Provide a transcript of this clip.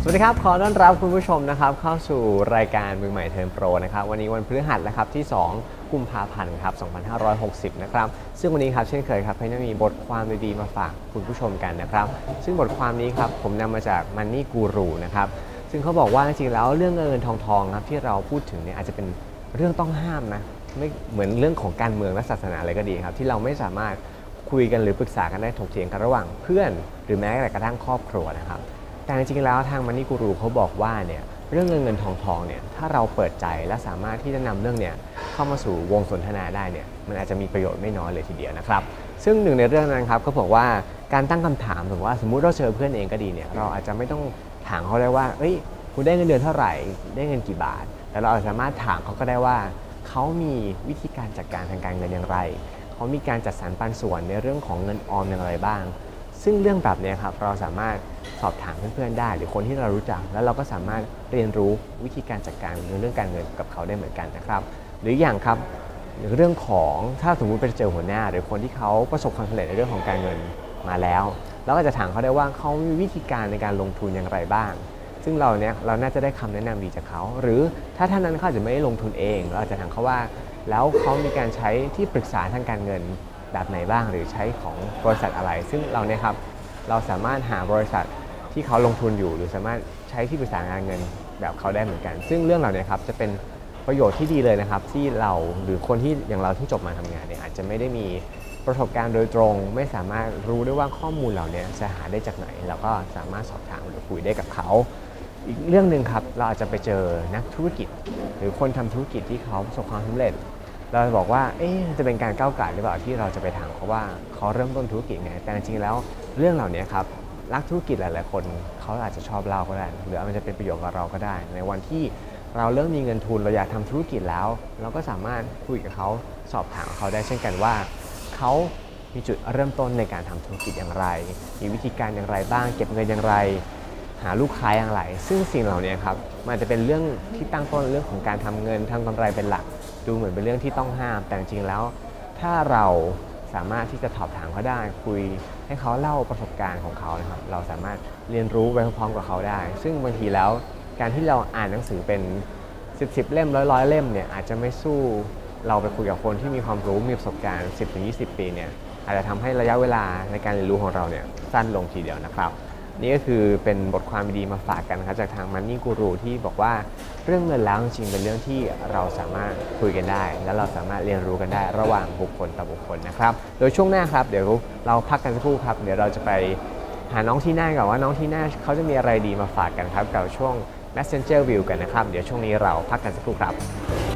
สวัสดีครับขอต้อนรับคุณผู้ชมนะครับเข้าสู่รายการมือใหม่เทอมโปรนะครับวันนี้วันพฤหัสนะครับที่2กุมภาพันธ์ครับ2560นะครับซึ่งวันนี้ครับเช่นเคยครับพี่มีบทความดีๆมาฝากคุณผู้ชมกันนะครับซึ่งบทความนี้ครับผมนำมาจาก Money Guru นะครับซึ่งเขาบอกว่าจริงๆแล้วเรื่องเงินทองครับที่เราพูดถึงเนี่ยอาจจะเป็นเรื่องต้องห้ามนะไม่เหมือนเรื่องของการเมืองและศาสนาอะไรก็ดีครับที่เราไม่สามารถคุยกันหรือปรึกษากันได้ถกเถียงกันระหว่างเพื่อนหรือแม้แต่กระทั่งครอบครัวนะครับแต่จริงๆแล้วทาง Money Guru เขาบอกว่าเนี่ยเรื่องเงินทองเนี่ยถ้าเราเปิดใจและสามารถที่จะนำเรื่องเนี่ยเข้ามาสู่วงสนทนาได้เนี่ยมันอาจจะมีประโยชน์ไม่น้อยเลยทีเดียวนะครับซึ่งหนึ่งในเรื่องนั้นครับก็บอกว่าการตั้งคำถามถึงว่าสมมุติเราเจอเพื่อนเองก็ดีเนี่ยเราอาจจะไม่ต้องถามเขาได้ว่าเอ้ยคุณได้เงินเดือนเท่าไหร่ได้เงินกี่บาทแต่เราสามารถถามเขาก็ได้ว่าเขามีวิธีการจัดการทางการเงินอย่างไรเขามีการจัดสรรปันส่วนในเรื่องของเงินออมอย่างไรบ้างซึ่งเรื่องแบบนี้ครับเราสามารถสอบถามเพื่อนๆได้หรือคนที่เรารู้จักแล้วเราก็สามารถเรียนรู้วิธีการจัดการในเรื่องการเงินกับเขาได้เหมือนกันนะครับหรืออย่างครับเรื่องของถ้าสมมุติไปเจอหัวหน้าหรือคนที่เขาประสบความสำเร็จในเรื่องของการเงินมาแล้วเราก็จะถามเขาได้ว่าเขามีวิธีการในการลงทุนอย่างไรบ้างซึ่งเราน่าจะได้คำแนะนำดีจากเขาหรือถ้าท่านนั้นเขาอาจจะไม่ได้ลงทุนเองเราอาจจะถามเขาว่าแล้วเขามีการใช้ที่ปรึกษาทางการเงินแบบไหนบ้างหรือใช้ของบริษัทอะไรซึ่งเราเนี่ยครับเราสามารถหาบริษัทที่เขาลงทุนอยู่หรือสามารถใช้ที่ปรึกษาการเงินแบบเขาได้เหมือนกันซึ่งเรื่องเหล่านี้ครับจะเป็นประโยชน์ที่ดีเลยนะครับที่เราหรือคนที่อย่างเราที่จบมาทำงานเนี่ยอาจจะไม่ได้มีประสบการณ์โดยตรงไม่สามารถรู้ได้ว่าข้อมูลเหล่านี้จะหาได้จากไหนแล้วก็สามารถสอบถามหรือคุยได้กับเขาอีกเรื่องหนึ่งครับเราอาจจะไปเจอนักธุรกิจหรือคนทำธุรกิจที่เขาประสบความสำเร็จเราบอกว่าจะเป็นการก้าวไก่หรือเปล่าที่เราจะไปถามเขาว่าเขาเริ่มต้นธุรกิจไงแต่จริงๆแล้วเรื่องเหล่านี้ครับนักธุรกิจหลายๆคนเขาอาจจะชอบเล่าก็ได้หรือมันจะเป็นประโยชน์กับเราก็ได้ในวันที่เราเริ่มมีเงินทุนเราอยากทำธุรกิจแล้วเราก็สามารถคุยกับเขาสอบถามเขาได้เช่นกันว่าเขามีจุดเริ่มต้นในการทำธุรกิจอย่างไรมีวิธีการอย่างไรบ้างเก็บเงินอย่างไรหาลูกค้าอย่างไรซึ่งสิ่งเหล่านี้ครับมันจะเป็นเรื่องที่ตั้งต้นเรื่องของการทำเงินทำกำไรเป็นหลักดูเหมือนเป็นเรื่องที่ต้องห้ามแต่จริงๆแล้วถ้าเราสามารถที่จะสอบถามเขาได้คุยให้เขาเล่าประสบการณ์ของเขานะครับเราสามารถเรียนรู้ไปพร้อมๆกับเขาได้ซึ่งบางทีแล้วการที่เราอ่านหนังสือเป็น10เล่มร้อยเล่มเนี่ยอาจจะไม่สู้เราไปคุยกับคนที่มีความรู้มีประสบการณ์ 10-20 ปีเนี่ยอาจจะทำให้ระยะเวลาในการเรียนรู้ของเราเนี่ยสั้นลงทีเดียวนะครับนี่ก็คือเป็นบทความดีมาฝากกันนะครับจากทาง Money Guru ที่บอกว่าเรื่องเงินแล้วจริงๆเป็นเรื่องที่เราสามารถคุยกันได้และเราสามารถเรียนรู้กันได้ระหว่างบุคคลต่อบุคคลนะครับโดยช่วงหน้าครับเดี๋ยวเราพักกันสักครู่ครับเดี๋ยวเราจะไปหาน้องทีน่าก่อนว่าน้องทีน่าเขาจะมีอะไรดีมาฝากกันครับกับช่วง Messenger View กันนะครับเดี๋ยวช่วงนี้เราพักกันสักครู่ครับ